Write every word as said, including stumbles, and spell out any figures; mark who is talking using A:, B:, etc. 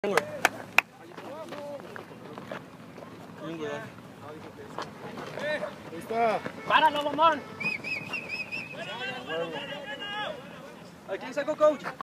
A: Ahí está.
B: ¡Páralo, mamón!
A: ¿A quién sacó, coach?